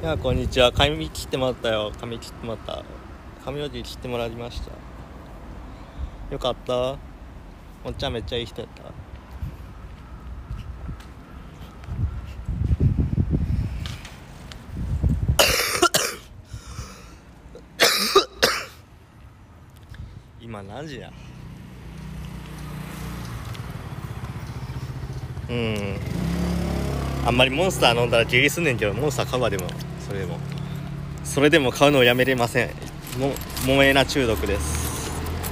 いやこんにちは。髪切ってもらったよ。髪切ってもらった。髪の毛切ってもらいました。よかった。おっちゃんめっちゃいい人やった。今何時や。あんまりモンスター飲んだら下痢すんねんけど、モンスター買うわ。でもそれでも買うのをやめれません。モエナ中毒です。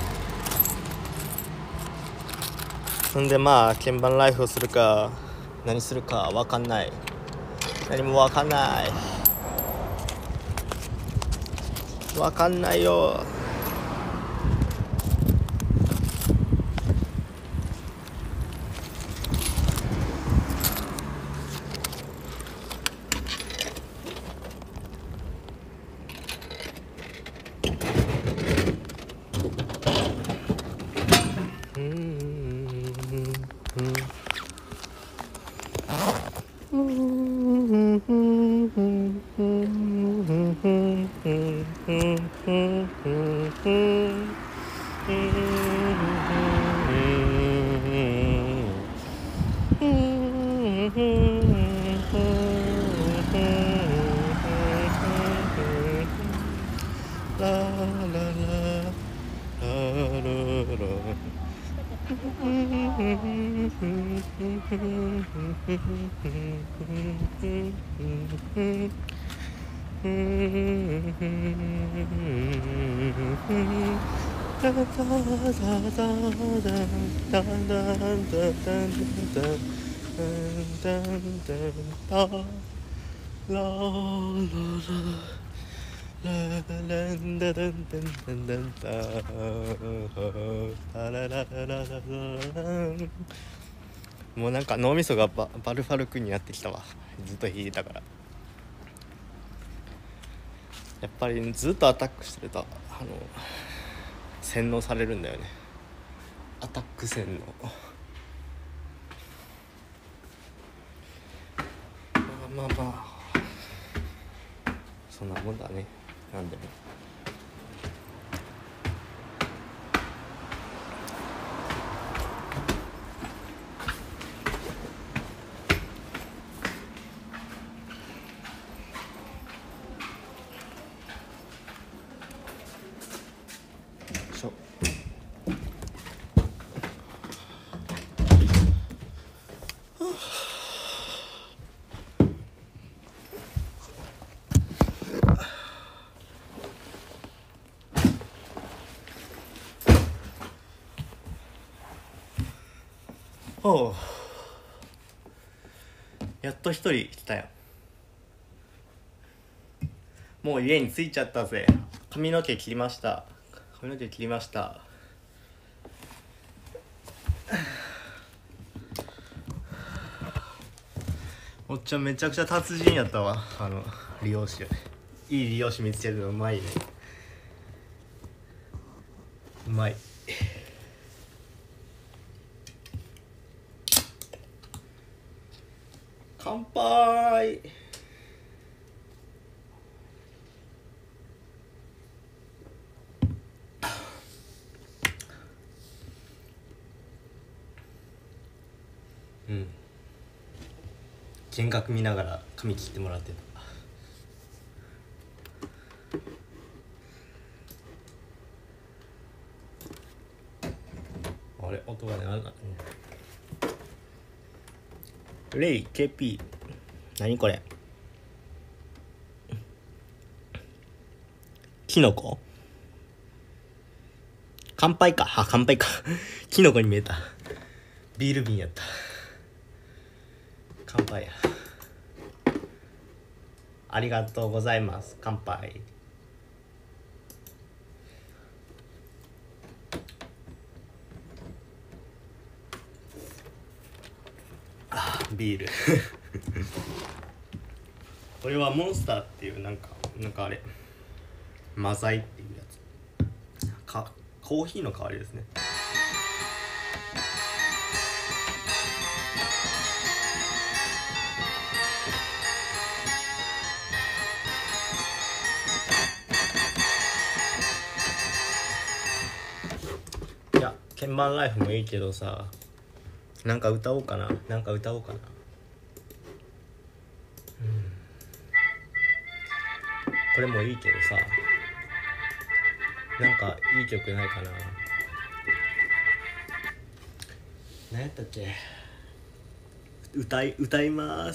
そんで鍵盤ライフをするか何するか分かんない。何も分かんないよ。もうなんか脳みそがバルファルクになってきたわ。ずっと弾いてたから。やっぱりずっとアタックしてると洗脳されるんだよね。アタック洗脳。まあそんなもんだね。なんでもやっと一人来たよ。もう家に着いちゃったぜ。髪の毛切りました。おっちゃんめちゃくちゃ達人やったわ。理容師。いい理容師見つけるのうまいね。うまい。乾杯。見学見ながら髪切ってもらってた。あれ音がね、レイ KP 何これ。キノコ。乾杯か。キノコに見えた。ビール瓶やった。乾杯や。ありがとうございます。乾杯。ビールこれはモンスターっていうなんかあれマザイっていうやつコーヒーの代わりですね。 鍵盤ライフもいいけどさ、なんか歌おうかな、これもいいけどさ、なんかいい曲ないかな。何やったっけ。歌います。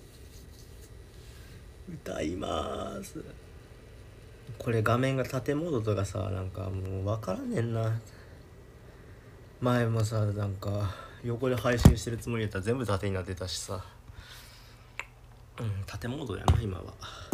これ画面が縦モードとかさ、なんかもう分からねんな。前もさ、なんか横で配信してるつもりやったら全部縦になってたしさ、縦モードやな今は。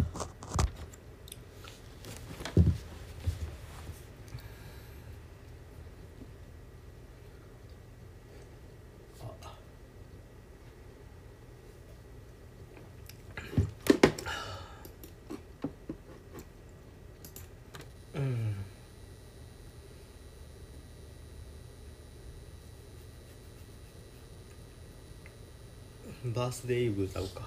バースデーイブ歌おうか。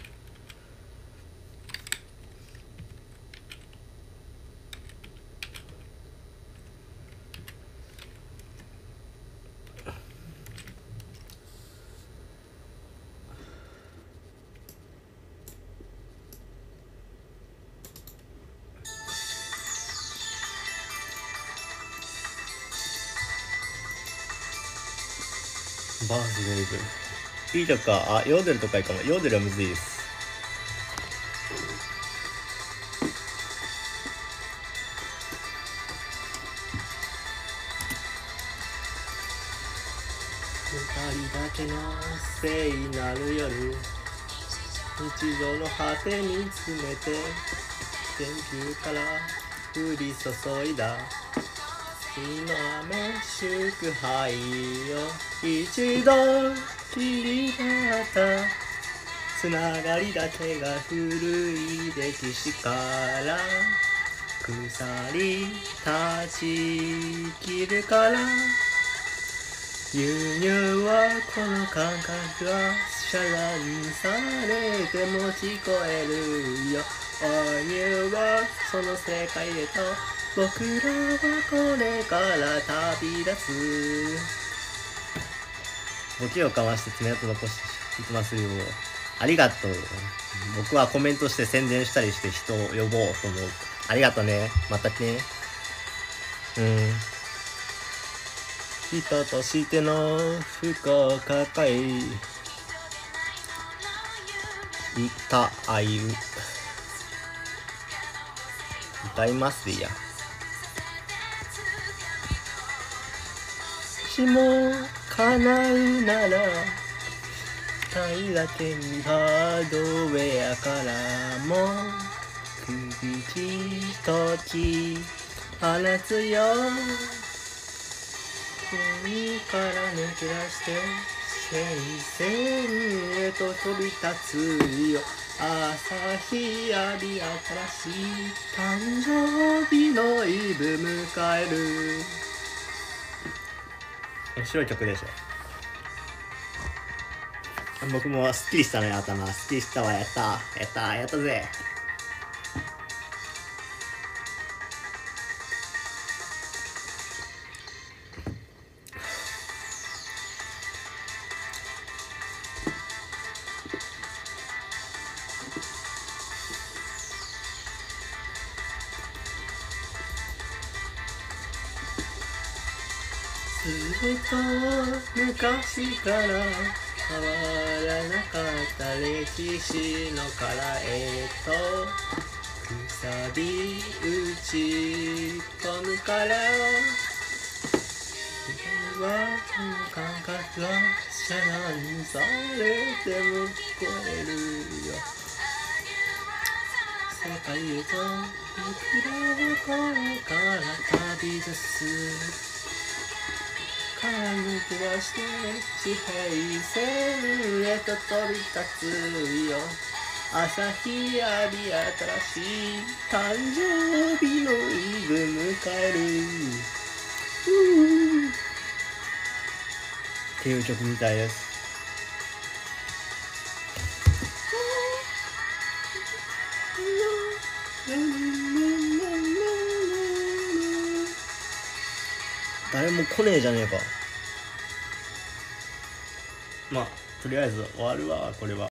バースデーイブいいとか。ヨーデルとかいいかも。ヨーデルはむずいです。二人だけの聖なる夜、日常の果てに詰めて天空から降り注いだ日の雨祝杯よ。一度きりだったつながりだけが古い歴史から腐り立ち切るから、輸入はこの感覚が遮断されても聞こえるよ。輸入はその世界へと僕らはこれから旅立つ。ボケをかまして爪痕残していきますよ。ありがとう。僕はコメントして宣伝したりして人を呼ぼうと思う。ありがとね。またね。人としての不幸を抱え歌いますでいいや。しも叶うなら平手にハードウェアからも首一き放つよ。海から抜け出して戦線へと飛び立つよ。朝日浴び新しい誕生日のイブ迎える。面白い曲でしょ。僕もすっきりしたね。頭すっきりしたわ。やったぜ。ずっと昔から変わらなかった歴史の殻へとくさび打ち込むから今はこの感覚が遮断されても聞こえるよ。世界へと僕らはこれから旅立つ。抜け出して地平線へと飛び立つよ。朝日浴び新しい誕生日のイブ迎えるっていう曲みたいです。 誰も来ねえじゃねえか。まあとりあえず終わるわこれは。